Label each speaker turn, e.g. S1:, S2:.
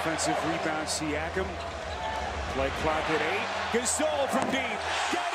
S1: Offensive rebound, Siakam. Play clock at 8. Gasol from deep.